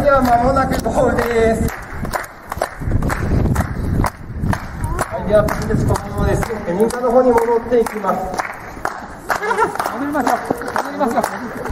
では間もなくゴールです。はい、では次です。このままです。民家の方に戻っていきます。 戻りましょう。戻りましょう。